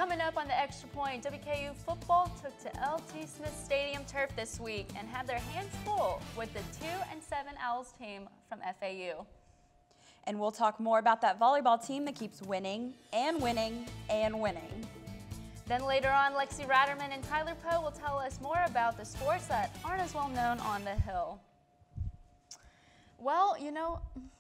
Coming up on the Extra Point, WKU football took to LT Smith Stadium turf this week and had their hands full with the 2-7 Owls team from FAU. And we'll talk more about that volleyball team that keeps winning and winning and winning. Then later on, Lexi Ratterman and Tyler Poe will tell us more about the sports that aren't as well known on the Hill. Well, you know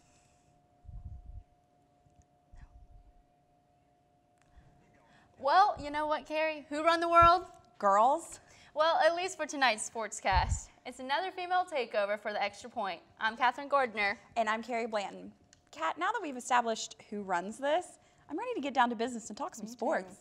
what, Carrie? Who run the world? Girls. Well, at least for tonight's sportscast. It's another female takeover for the Extra Point. I'm Catherine Gordner. And I'm Carrie Blanton. Kat, now that we've established who runs this, I'm ready to get down to business and talk some sports.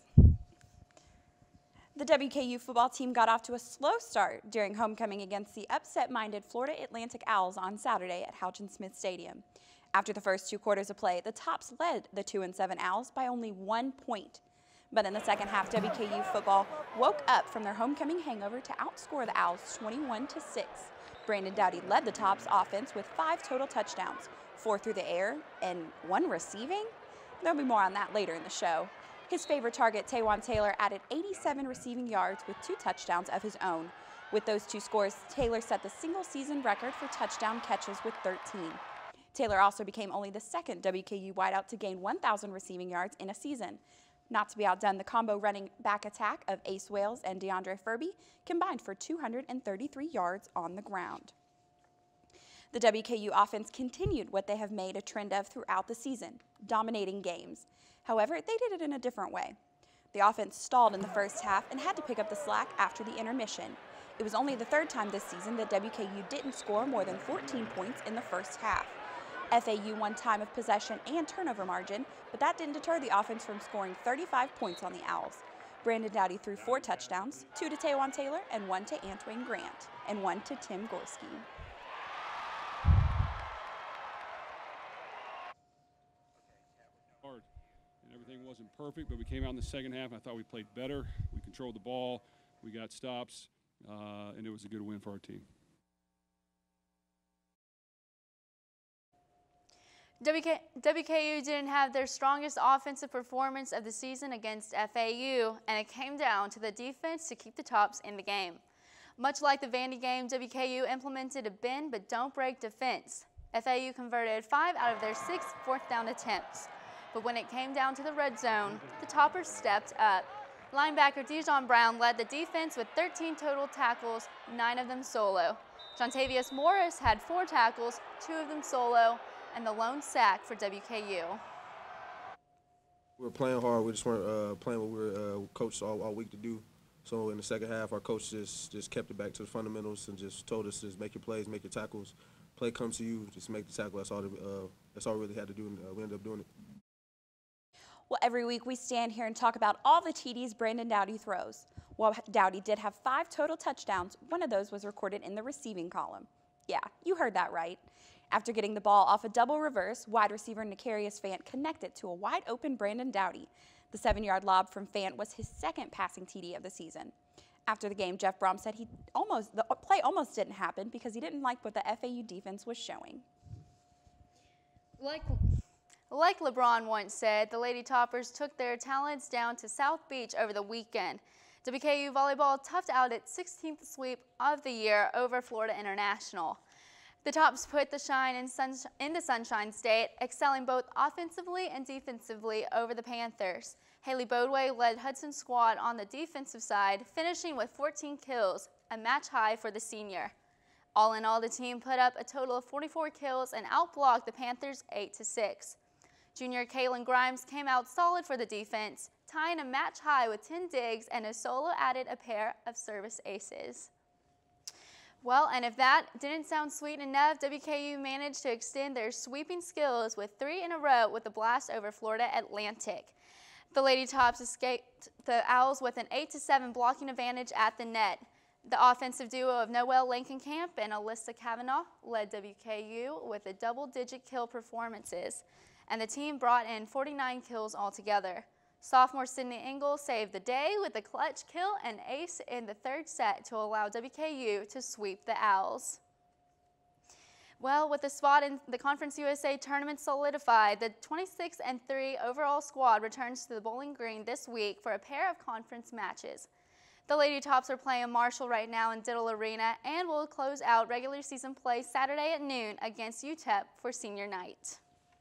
The WKU football team got off to a slow start during homecoming against the upset-minded Florida Atlantic Owls on Saturday at Houchin Smith Stadium. After the first 2 quarters of play, the Tops led the 2-7 Owls by only 1 point. But in the second half, WKU football woke up from their homecoming hangover to outscore the Owls 21-6. Brandon Dowdy led the Tops offense with 5 total touchdowns, 4 through the air and 1 receiving. There'll be more on that later in the show. His favorite target, Taywan Taylor, added 87 receiving yards with 2 touchdowns of his own. With those 2 scores, Taylor set the single-season record for touchdown catches with 13. Taylor also became only the second WKU wideout to gain 1,000 receiving yards in a season. Not to be outdone, the combo running back attack of Ace Wales and DeAndre Furby combined for 233 yards on the ground. The WKU offense continued what they have made a trend of throughout the season, dominating games. However, they did it in a different way. The offense stalled in the first half and had to pick up the slack after the intermission. It was only the 3rd time this season that WKU didn't score more than 14 points in the first half. FAU won time of possession and turnover margin, but that didn't deter the offense from scoring 35 points on the Owls. Brandon Dowdy threw 4 touchdowns, 2 to Taywan Taylor and 1 to Antwain Grant, and 1 to Tim Gorski. And everything wasn't perfect, but we came out in the second half. I thought we played better. We controlled the ball. We got stops, and it was a good win for our team. WKU didn't have their strongest offensive performance of the season against FAU, and it came down to the defense to keep the Tops in the game. Much like the Vandy game, WKU implemented a bend but don't break defense. FAU converted 5 out of their 6 fourth-down attempts. But when it came down to the red zone, the Toppers stepped up. Linebacker Dijon Brown led the defense with 13 total tackles, 9 of them solo. Jontavius Morris had 4 tackles, 2 of them solo, and the lone sack for WKU. We were playing hard. We just weren't playing what we were coached all week to do. So in the second half, our coach just kept it back to the fundamentals and just told us to just make your plays, make your tackles. Play comes to you, just make the tackle. That's all we really had to do, and we ended up doing it. Well, every week we stand here and talk about all the TDs Brandon Dowdy throws. While Dowdy did have 5 total touchdowns, 1 of those was recorded in the receiving column. Yeah, you heard that right. After getting the ball off a double reverse, wide receiver Nicarius Fant connected to a wide-open Brandon Dowdy. The 7-yard lob from Fant was his 2nd passing TD of the season. After the game, Jeff Brom said the play almost didn't happen because he didn't like what the FAU defense was showing. Like LeBron once said, the Lady Toppers took their talents down to South Beach over the weekend. WKU volleyball toughed out its 16th sweep of the year over Florida International. The Tops put the shine in the Sunshine State, excelling both offensively and defensively over the Panthers. Haley Bodway led Hudson's squad on the defensive side, finishing with 14 kills, a match high for the senior. All in all, the team put up a total of 44 kills and outblocked the Panthers 8-6. Junior Kaylin Grimes came out solid for the defense, tying a match high with 10 digs, and a solo added a pair of service aces. Well, and if that didn't sound sweet enough, WKU managed to extend their sweeping skills with 3 in a row with the blast over Florida Atlantic. The Lady Tops escaped the Owls with an 8-7 blocking advantage at the net. The offensive duo of Noelle Lankenkamp and Alyssa Kavanaugh led WKU with a double-digit kill performances, and the team brought in 49 kills altogether. Sophomore Sydney Engel saved the day with a clutch kill and ace in the 3rd set to allow WKU to sweep the Owls. Well, with the spot in the Conference USA tournament solidified, the 26-3 overall squad returns to the Bowling Green this week for a pair of conference matches. The Lady Tops are playing Marshall right now in Diddle Arena and will close out regular season play Saturday at noon against UTEP for senior night.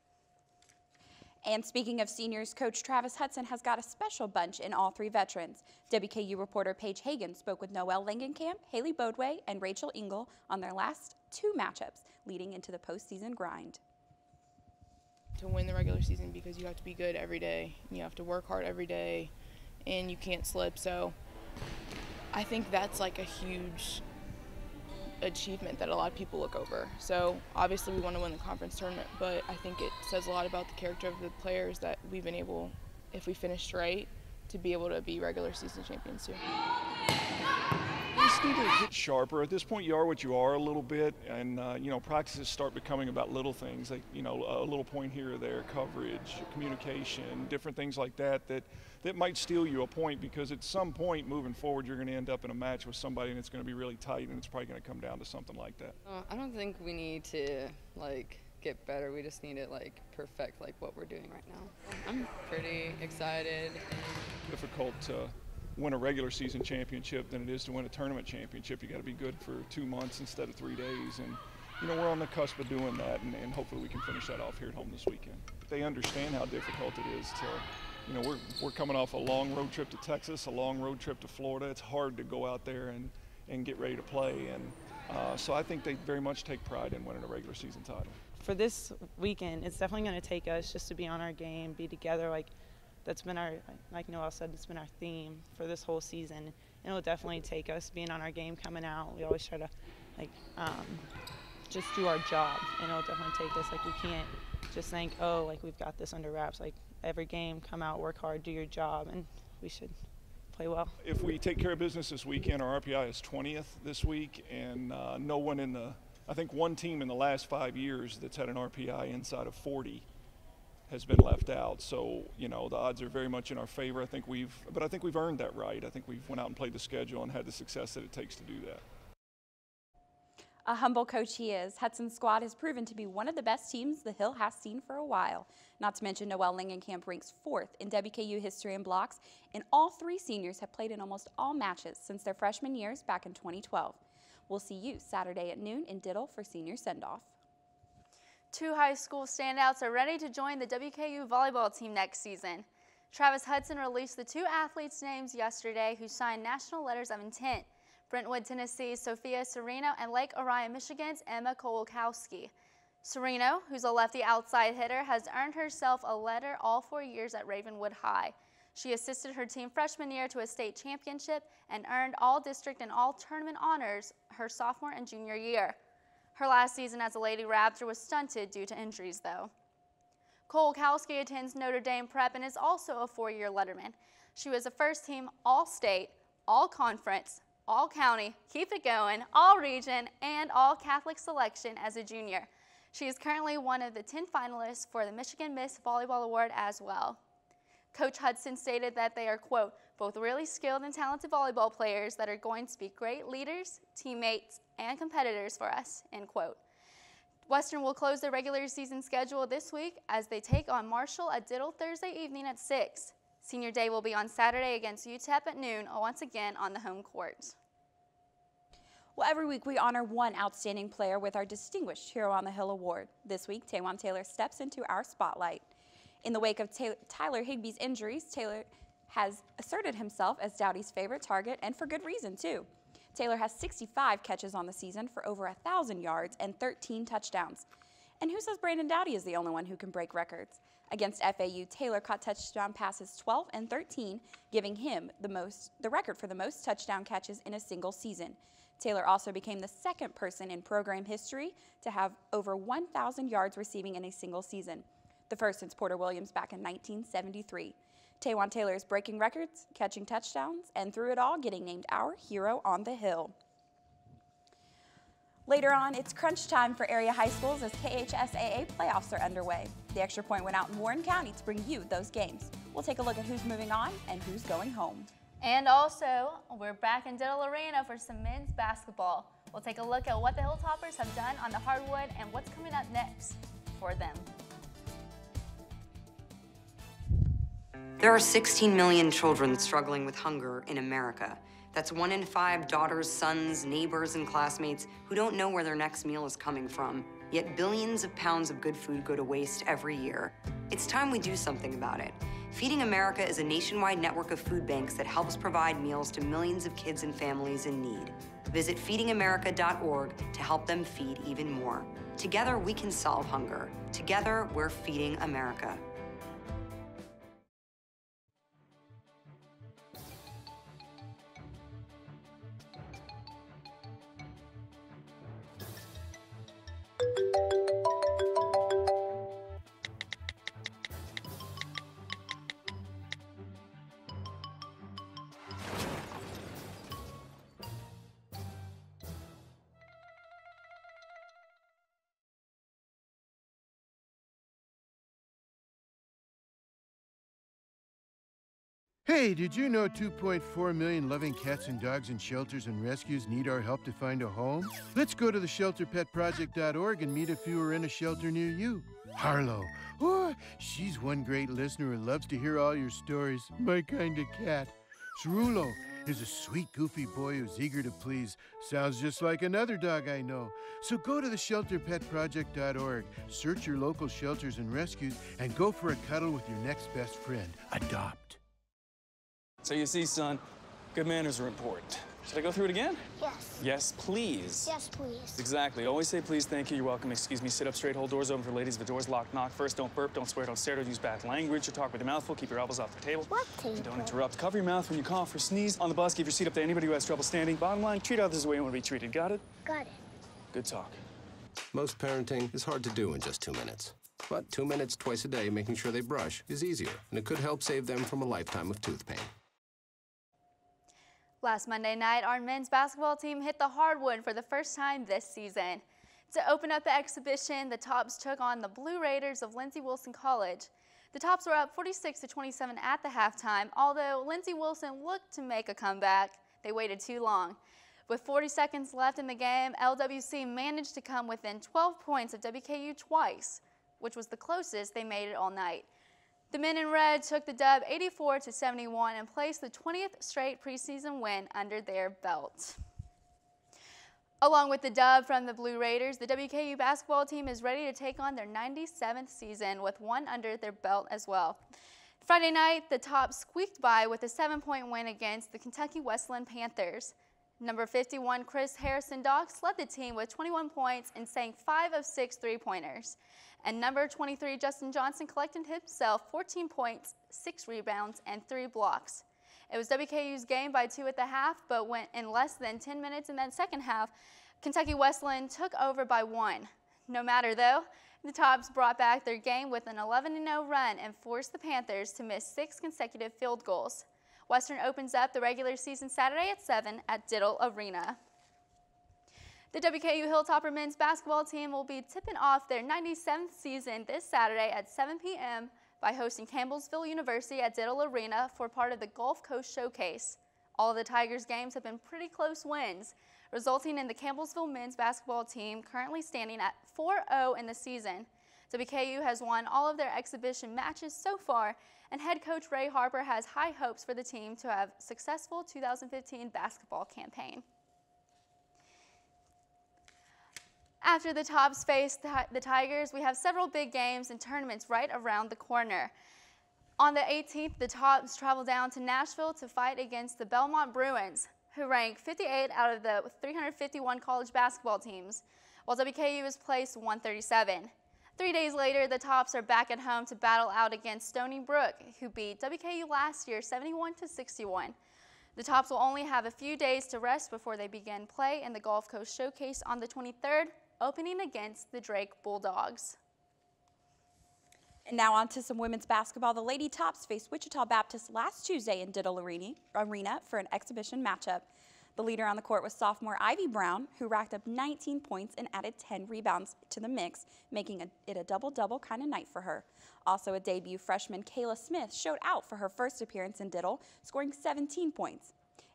And speaking of seniors, Coach Travis Hudson has got a special bunch in all three veterans. WKU reporter Paige Hagan spoke with Noelle Langenkamp, Haley Bodway, and Rachel Engel on their last two matchups leading into the postseason grind. To win the regular season, because you have to be good every day, and you have to work hard every day, and you can't slip. So I think that's like a huge achievement that a lot of people look over. So obviously we want to win the conference tournament, but I think it says a lot about the character of the players that we've been able, if we finished right, to be able to be regular season champions too. You just need to get sharper. At this point, you are what you are a little bit, and you know, practices start becoming about little things, like, you know, a little point here or there, coverage, communication, different things like that that might steal you a point, because at some point moving forward, you're going to end up in a match with somebody and it's going to be really tight, and it's probably going to come down to something like that. I don't think we need to get better. We just need to perfect what we're doing right now. I'm pretty excited. Difficult to win a regular season championship than it is to win a tournament championship. You got to be good for 2 months instead of 3 days, and you know, we're on the cusp of doing that, and hopefully we can finish that off here at home this weekend. They understand how difficult it is to, you know, we're coming off a long road trip to Texas, a long road trip to Florida. It's hard to go out there and get ready to play, and so I think they very much take pride in winning a regular season title. For this weekend, it's definitely going to take us just to be on our game, be together. That's been our, like Noelle said, it's been our theme for this whole season. And it'll definitely take us being on our game, coming out. We always try to just do our job, and it'll definitely take us. We can't just think, oh, we've got this under wraps. Every game, come out, work hard, do your job, and we should play well. If we take care of business this weekend, our RPI is 20th this week, and no one in the, I think one team in the last 5 years that's had an RPI inside of 40 has been left out. So, you know, the odds are very much in our favor. I think we've earned that right. I think we've went out and played the schedule and had the success that it takes to do that. A humble coach he is, Hudson's squad has proven to be one of the best teams the Hill has seen for a while. Not to mention Noelle Langenkamp ranks 4th in WKU history in blocks, and all 3 seniors have played in almost all matches since their freshman years back in 2012. We'll see you Saturday at noon in Diddle for senior send-off. 2 high school standouts are ready to join the WKU volleyball team next season. Travis Hudson released the 2 athletes' names yesterday who signed national letters of intent. Brentwood, Tennessee's Sophia Serino and Lake Orion, Michigan's Emma Kolakowski. Serino, who's a lefty outside hitter, has earned herself a letter all 4 years at Ravenwood High. She assisted her team freshman year to a state championship and earned all district and all tournament honors her sophomore and junior year. Her last season as a Lady Raptor was stunted due to injuries, though. Kolakowski attends Notre Dame Prep and is also a 4-year letterman. She was a first-team All-State, All-Conference, All-County, keep it going, All-Region, and All-Catholic selection as a junior. She is currently one of the 10 finalists for the Michigan Miss Volleyball Award as well. Coach Hudson stated that they are, quote, both really skilled and talented volleyball players that are going to be great leaders, teammates, and competitors for us, end quote. Western will close their regular season schedule this week as they take on Marshall at Diddle Thursday evening at 6. Senior Day will be on Saturday against UTEP at noon, once again on the home court. Well, every week we honor one outstanding player with our Distinguished Hero on the Hill Award. This week, Taewon Taylor steps into our spotlight. In the wake of Tyler Higbee's injuries, Taylor has asserted himself as Dowdy's favorite target, and for good reason, too. Taylor has 65 catches on the season for over 1,000 yards and 13 touchdowns. And who says Brandon Dowdy is the only one who can break records? Against FAU, Taylor caught touchdown passes 12 and 13, giving him the record for the most touchdown catches in a single season. Taylor also became the 2nd person in program history to have over 1,000 yards receiving in a single season, the first since Porter Williams back in 1973. Taewon Taylor is breaking records, catching touchdowns, and through it all, getting named our hero on the Hill. Later on, it's crunch time for area high schools as KHSAA playoffs are underway. The Extra Point went out in Warren County to bring you those games. We'll take a look at who's moving on and who's going home. And also, we're back in Diddle Arena for some men's basketball. We'll take a look at what the Hilltoppers have done on the hardwood and what's coming up next for them. There are 16 million children struggling with hunger in America. That's 1 in 5 daughters, sons, neighbors, and classmates who don't know where their next meal is coming from. Yet billions of pounds of good food go to waste every year. It's time we do something about it. Feeding America is a nationwide network of food banks that helps provide meals to millions of kids and families in need. Visit feedingamerica.org to help them feed even more. Together, we can solve hunger. Together, we're feeding America. Hey, did you know 2.4 million loving cats and dogs in shelters and rescues need our help to find a home? Let's go to the shelterpetproject.org and meet a few who are in a shelter near you. Harlow, oh, she's one great listener who loves to hear all your stories. My kind of cat. Cerulo is a sweet, goofy boy who's eager to please. Sounds just like another dog I know. So go to the shelterpetproject.org, search your local shelters and rescues, and go for a cuddle with your next best friend. Adopt. So you see, son, good manners are important. Should I go through it again? Yes. Yes, please. Yes, please. Exactly. Always say please, thank you, you're welcome, excuse me, sit up straight, hold doors open for ladies. If the door's locked, knock first. Don't burp, don't swear, don't stare, don't use bad language, or talk with your mouth full. Keep your elbows off the table. What table? And don't interrupt. Cover your mouth when you cough or sneeze. On the bus, give your seat up to anybody who has trouble standing. Bottom line, treat others the way you want to be treated. Got it? Got it. Good talk. Most parenting is hard to do in just 2 minutes. But 2 minutes twice a day making sure they brush is easier, and it could help save them from a lifetime of tooth pain. Last Monday night, our men's basketball team hit the hardwood for the first time this season. To open up the exhibition, the Tops took on the Blue Raiders of Lindsey Wilson College. The Tops were up 46-27 at the halftime, although Lindsey Wilson looked to make a comeback. They waited too long. With 40 seconds left in the game, LWC managed to come within 12 points of WKU twice, which was the closest they made it all night. The men in red took the dub 84-71 and placed the 20th straight preseason win under their belt. Along with the dub from the Blue Raiders, the WKU basketball team is ready to take on their 97th season with one under their belt as well. Friday night, the Tops squeaked by with a 7-point win against the Kentucky Wesleyan Panthers. Number 51, Chris Harrison Docks, led the team with 21 points and sank 5 of 6 three-pointers. And number 23, Justin Johnson, collected himself 14 points, 6 rebounds, and 3 blocks. It was WKU's game by 2 at the half, but went in less than 10 minutes in that second half. Kentucky Wesleyan took over by 1. No matter though, the Tops brought back their game with an 11-0 run and forced the Panthers to miss 6 consecutive field goals. Western opens up the regular season Saturday at 7 at Diddle Arena. The WKU Hilltopper men's basketball team will be tipping off their 97th season this Saturday at 7 p.m. by hosting Campbellsville University at Diddle Arena for part of the Gulf Coast Showcase. All of the Tigers games have been pretty close wins, resulting in the Campbellsville men's basketball team currently standing at 4-0 in the season. WKU has won all of their exhibition matches so far, and head coach Ray Harper has high hopes for the team to have a successful 2015 basketball campaign. After the Tops face the Tigers, we have several big games and tournaments right around the corner. On the 18th, the Tops travel down to Nashville to fight against the Belmont Bruins, who rank 58 out of the 351 college basketball teams, while WKU is placed 137. 3 days later, the Tops are back at home to battle out against Stony Brook, who beat WKU last year 71-61. The Tops will only have a few days to rest before they begin play in the Gulf Coast Showcase on the 23rd, opening against the Drake Bulldogs. And now on to some women's basketball. The Lady Tops faced Wichita Baptist last Tuesday in Diddle Arena for an exhibition matchup. The leader on the court was sophomore Ivy Brown, who racked up 19 points and added 10 rebounds to the mix, making it a double-double kind of night for her. Also, a debut freshman Kayla Smith showed out for her first appearance in Diddle, scoring 17 points.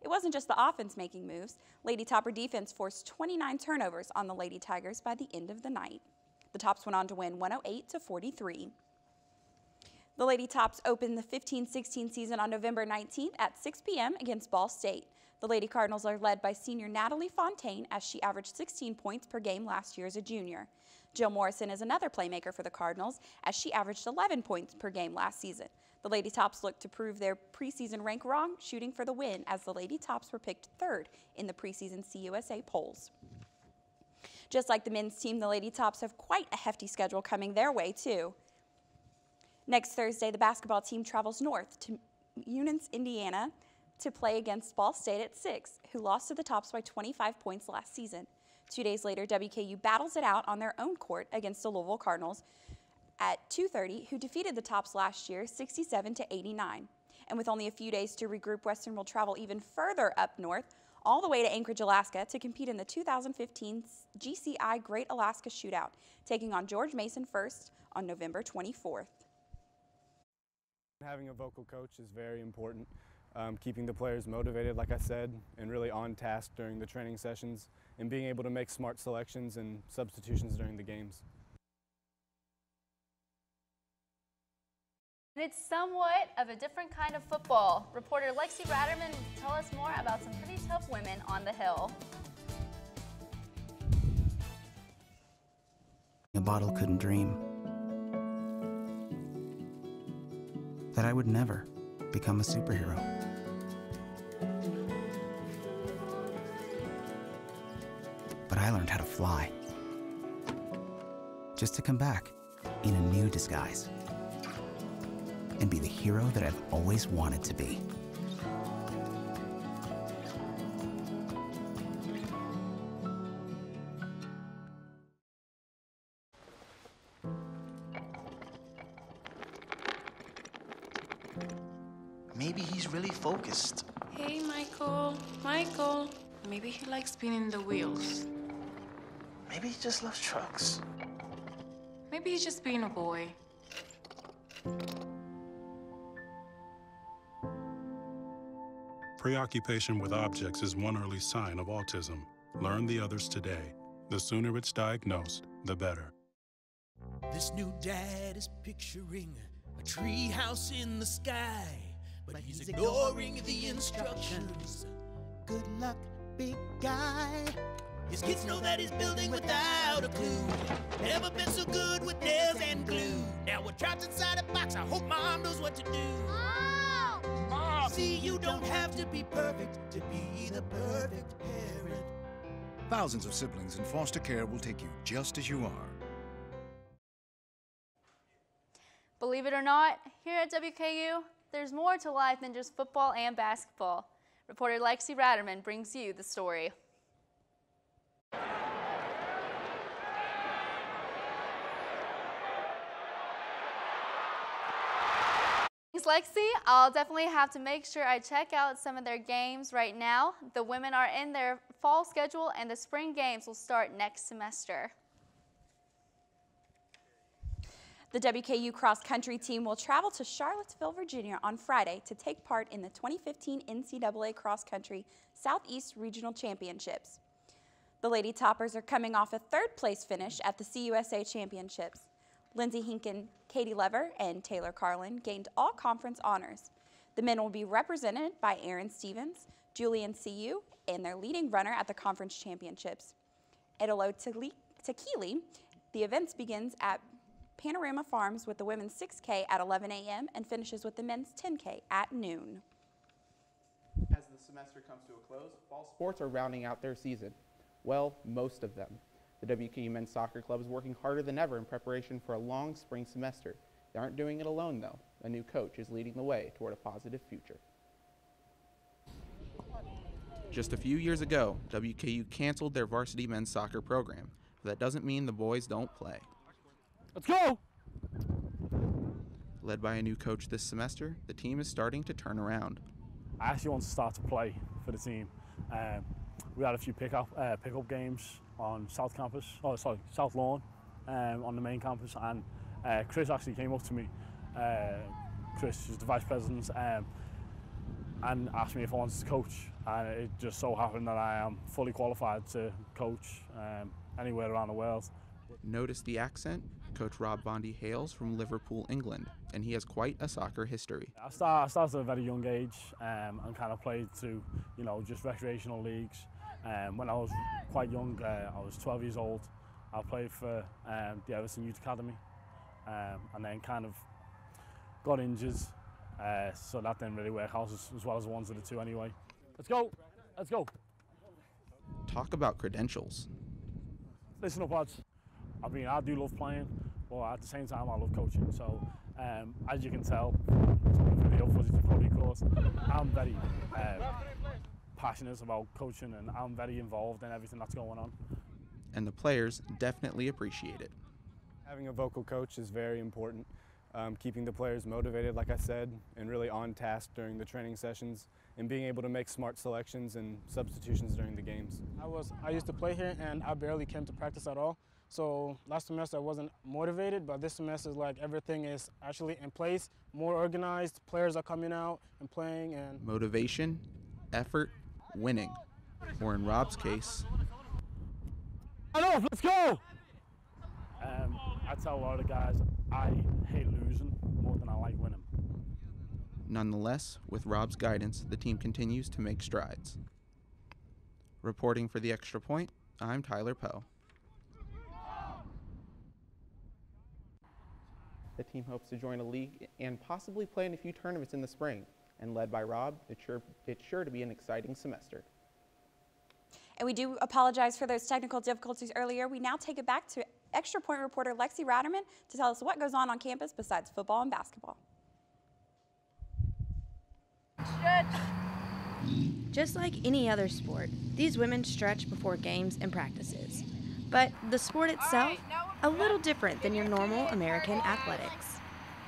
It wasn't just the offense making moves. Lady Topper defense forced 29 turnovers on the Lady Tigers by the end of the night. The Tops went on to win 108-43. The Lady Tops opened the 15-16 season on November 19th at 6 p.m. against Ball State. The Lady Cardinals are led by senior Natalie Fontaine, as she averaged 16 points per game last year as a junior. Jill Morrison is another playmaker for the Cardinals, as she averaged 11 points per game last season. The Lady Tops look to prove their preseason rank wrong, shooting for the win, as the Lady Tops were picked third in the preseason CUSA polls. Just like the men's team, the Lady Tops have quite a hefty schedule coming their way, too. Next Thursday, the basketball team travels north to Eunice, Indiana, to play against Ball State at 6, who lost to the Tops by 25 points last season. 2 days later, WKU battles it out on their own court against the Louisville Cardinals at 2:30, who defeated the Tops last year 67-89. And with only a few days to regroup, Western will travel even further up north, all the way to Anchorage, Alaska, to compete in the 2015 GCI Great Alaska Shootout, taking on George Mason first on November 24th. Having a vocal coach is very important. Keeping the players motivated, like I said, and really on task during the training sessions, and being able to make smart selections and substitutions during the games. It's somewhat of a different kind of football. Reporter Lexi Ratterman will tell us more about some pretty tough women on the Hill. A bottle couldn't dream that I would never become a superhero. But I learned how to fly, just to come back in a new disguise and be the hero that I've always wanted to be. Maybe he's really focused. Hey, Michael. Michael. Maybe he likes spinning the wheels. Maybe he just loves trucks. Maybe he's just being a boy. Preoccupation with objects is one early sign of autism. Learn the others today. The sooner it's diagnosed, the better. This new dad is picturing a tree house in the sky, but he's ignoring the instructions. Good luck, big guy. His kids know that he's building without a clue. Never been so good with nails and glue. Now we're trapped inside a box. I hope mom knows what to do. Mom! See, you don't have to be perfect to be the perfect parent. Thousands of siblings in foster care will take you just as you are. Believe it or not, here at WKU, there's more to life than just football and basketball. Reporter Lexi Ratterman brings you the story. Thanks, Lexi. I'll definitely have to make sure I check out some of their games right now. The women are in their fall schedule, and the spring games will start next semester. The WKU cross-country team will travel to Charlottesville, Virginia on Friday to take part in the 2015 NCAA Cross-Country Southeast Regional Championships. The Lady Toppers are coming off a third-place finish at the CUSA Championships. Lindsay Hinken, Katie Lever, and Taylor Carlin gained all conference honors. The men will be represented by Aaron Stevens, Julian Cu, and their leading runner at the conference championships. At Elo Tequili, the events begins at Panorama Farms with the women's 6K at 11 a.m. and finishes with the men's 10K at noon. As the semester comes to a close, fall sports are rounding out their season. Well, most of them. The WKU Men's Soccer Club is working harder than ever in preparation for a long spring semester. They aren't doing it alone, though. A new coach is leading the way toward a positive future. Just a few years ago, WKU canceled their varsity men's soccer program. But that doesn't mean the boys don't play. Let's go! Led by a new coach this semester, the team is starting to turn around. I actually want to start to play for the team. We had a few pickup games on South Lawn, on the main campus, and Chris actually came up to me. Chris is the vice president. and asked me if I wanted to coach, and it just so happened that I am fully qualified to coach anywhere around the world. Notice the accent? Coach Rob Bondi hails from Liverpool, England, and he has quite a soccer history. I started at a very young age and kind of played through, just recreational leagues. When I was quite young, I was 12 years old. I played for the Everton Youth Academy, and then kind of got injured, so that didn't really work out as well as I wanted it to anyway. Let's go, let's go. Talk about credentials. Listen up, lads. I do love playing, but at the same time I love coaching. So as you can tell from the video footage you probably caught, I'm very passionate about coaching, and I'm very involved in everything that's going on. And the players definitely appreciate it. Having a vocal coach is very important. Keeping the players motivated, like I said, and really on task during the training sessions, and being able to make smart selections and substitutions during the games. I used to play here, and I barely came to practice at all. So last semester I wasn't motivated, but this semester is like everything is actually in place, more organized, players are coming out and playing. And motivation, effort, winning. Or in Rob's case, let's go! I tell a lot of the guys I hate losing more than I like winning. Nonetheless, with Rob's guidance, the team continues to make strides. Reporting for The Extra Point, I'm Tyler Poe. The team hopes to join a league and possibly play in a few tournaments in the spring. And led by Rob, it's sure to be an exciting semester. And we do apologize for those technical difficulties earlier. We now take it back to Extra Point reporter Lexi Ratterman to tell us what goes on campus besides football and basketball. Just like any other sport, these women stretch before games and practices. But the sport itself, a little different than your normal American athletics.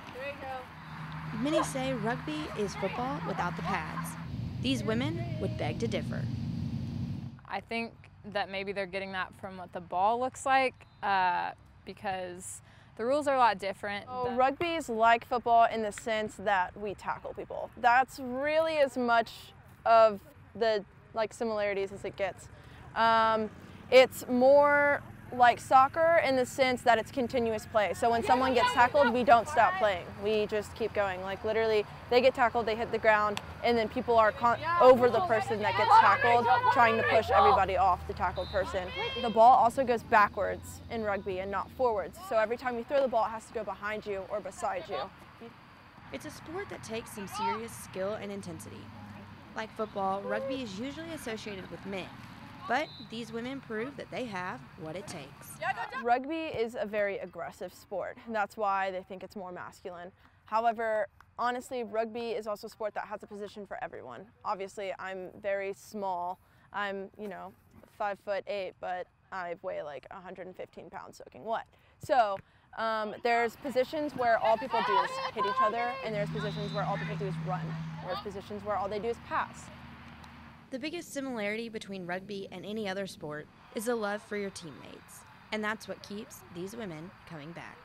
Many say rugby is football without the pads. These women would beg to differ. I think that maybe they're getting that from what the ball looks like, because the rules are a lot different. Rugby is like football in the sense that we tackle people. That's really as much of the similarities as it gets. It's more like soccer in the sense that it's continuous play. So when someone gets tackled, we don't stop playing. We just keep going. Like literally, they get tackled, they hit the ground, and then people are over the person that gets tackled, trying to push everybody off the tackled person. The ball also goes backwards in rugby and not forwards. So every time you throw the ball, it has to go behind you or beside you. It's a sport that takes some serious skill and intensity. Like football, rugby is usually associated with men. But these women prove that they have what it takes. Rugby is a very aggressive sport, and that's why they think it's more masculine. However, honestly, rugby is also a sport that has a position for everyone. Obviously, I'm very small. I'm, 5'8", but I weigh like 115 pounds soaking wet. So there's positions where all people do is hit each other, and there's positions where all people do is run. There's positions where all they do is pass. The biggest similarity between rugby and any other sport is the love for your teammates, and that's what keeps these women coming back.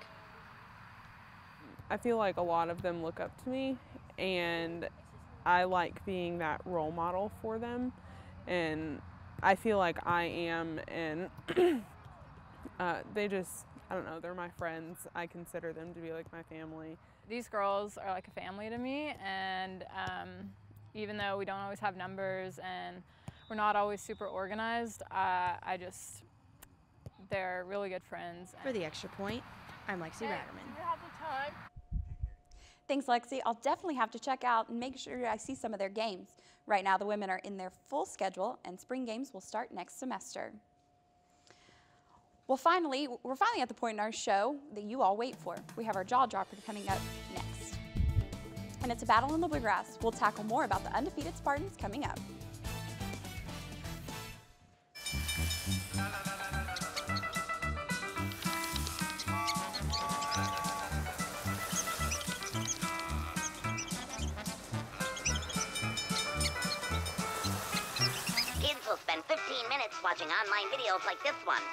I feel like a lot of them look up to me, and I like being that role model for them, and I feel like I am, and they just, I don't know, they're my friends. I consider them to be like my family. These girls are like a family to me, and even though we don't always have numbers and we're not always super organized, they're really good friends. For The Extra Point, I'm Lexi Ratterman. Thanks, Lexi. I'll definitely have to check out and make sure I see some of their games. Right now, the women are in their full schedule, and spring games will start next semester. Well, we're finally at the point in our show that you all wait for. We have our jaw dropper coming up next. And it's a battle in the bluegrass. We'll tackle more about the undefeated Spartans coming up. Kids will spend 15 minutes watching online videos like this one.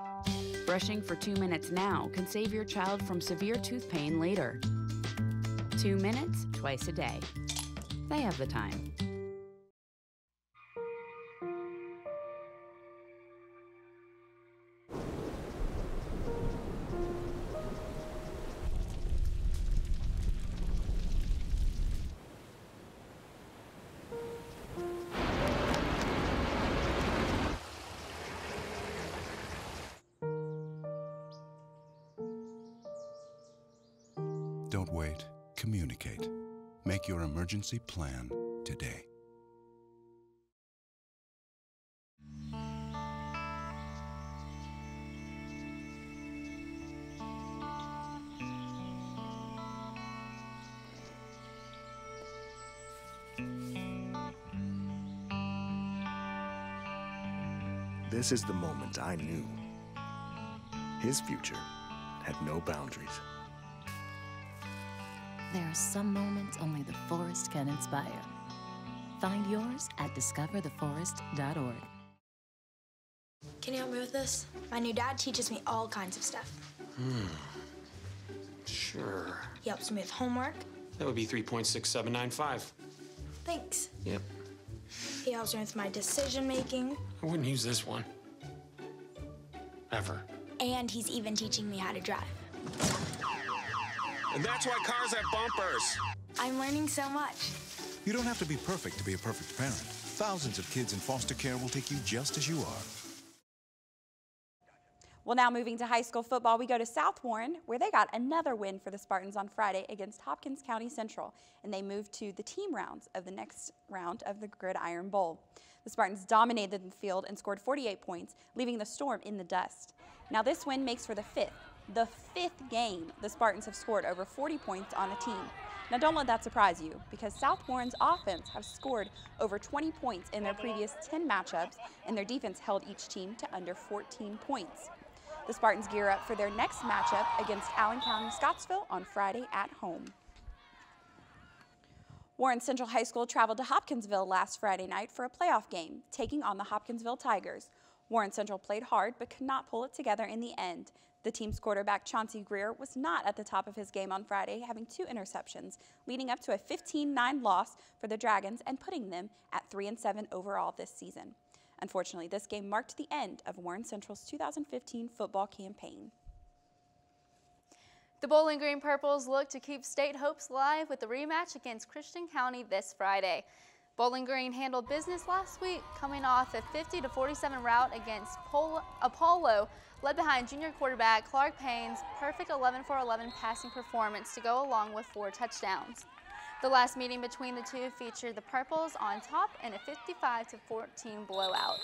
Brushing for 2 minutes now can save your child from severe tooth pain later. 2 minutes twice a day. They have the time. Don't wait. Communicate. Make your emergency plan today. This is the moment I knew. His future had no boundaries. There are some moments only the forest can inspire. Find yours at discovertheforest.org. Can you help me with this? My new dad teaches me all kinds of stuff. Sure. He helps me with homework. That would be 3.6795. Thanks. Yep. He helps me with my decision making. I wouldn't use this one. Ever. And he's even teaching me how to drive. And that's why cars have bumpers. I'm learning so much. You don't have to be perfect to be a perfect parent. Thousands of kids in foster care will take you just as you are. Well, now moving to high school football, we go to South Warren, where they got another win for the Spartans on Friday against Hopkins County Central, and they moved to the team rounds of the next round of the Gridiron Bowl. The Spartans dominated the field and scored 48 points, leaving the Storm in the dust. Now this win makes for the fifth game the Spartans have scored over 40 points on a team. Now don't let that surprise you, because South Warren's offense have scored over 20 points in their previous 10 matchups, and their defense held each team to under 14 points. The Spartans gear up for their next matchup against Allen County Scottsville on Friday at home. Warren Central High School traveled to Hopkinsville last Friday night for a playoff game, taking on the Hopkinsville Tigers. Warren Central played hard but could not pull it together in the end. The team's quarterback, Chauncey Greer, was not at the top of his game on Friday, having 2 interceptions, leading up to a 15-9 loss for the Dragons and putting them at 3-7 overall this season. Unfortunately, this game marked the end of Warren Central's 2015 football campaign. The Bowling Green Purples look to keep state hopes alive with the rematch against Christian County this Friday. Bowling Green handled business last week, coming off a 50-47 rout against Apollo, led behind junior quarterback Clark Payne's perfect 11-for-11 passing performance to go along with 4 touchdowns. The last meeting between the two featured the Purples on top in a 55-14 blowout.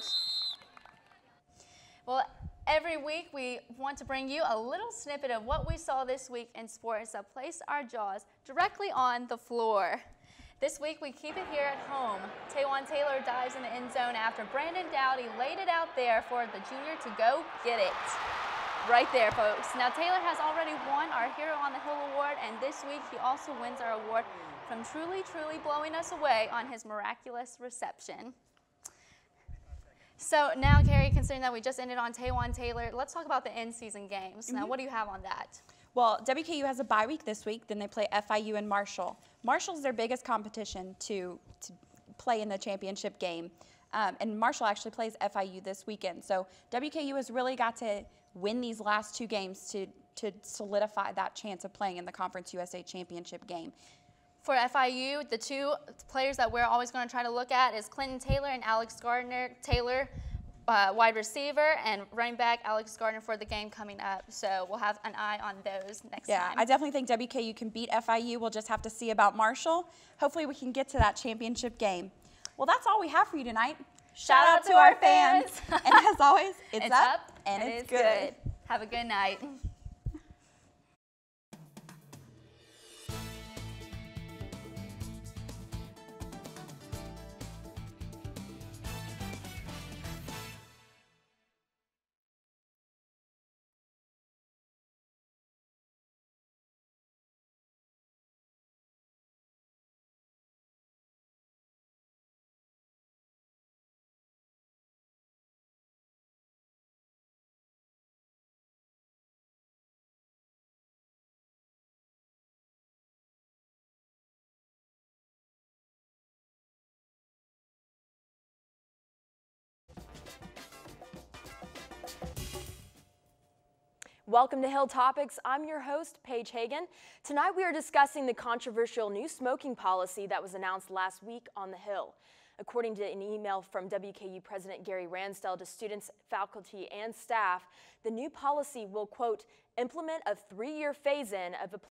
Well, every week we want to bring you a little snippet of what we saw this week in sports that placed our jaws directly on the floor. This week we keep it here at home. Taewon Taylor dives in the end zone after Brandon Dowdy laid it out there for the junior to go get it. Right there, folks. Now Taylor has already won our Hero on the Hill award, and this week he also wins our award from truly blowing us away on his miraculous reception. So now, Carrie, considering that we just ended on Taewon Taylor, let's talk about the in-season games. Now, what do you have on that? Well, WKU has a bye week this week. Then they play FIU and Marshall. Marshall's their biggest competition to play in the championship game. And Marshall actually plays FIU this weekend. So WKU has really got to win these last 2 games to solidify that chance of playing in the Conference USA championship game. For FIU, the 2 players that we're always going to try to look at is Clinton Taylor and Alex Gardner. Taylor, wide receiver, and running back Alex Gardner for the game coming up. So we'll have an eye on those next time. Yeah, I definitely think WKU can beat FIU. We'll just have to see about Marshall. Hopefully we can get to that championship game. Well, that's all we have for you tonight. Shout out to our fans. And as always, it's up and it's good. Have a good night. Welcome to Hill Topics. I'm your host, Paige Hagan. Tonight we are discussing the controversial new smoking policy that was announced last week on the Hill. According to an email from WKU President Gary Ransdell to students, faculty, and staff, the new policy will, quote, implement a 3-year phase-in of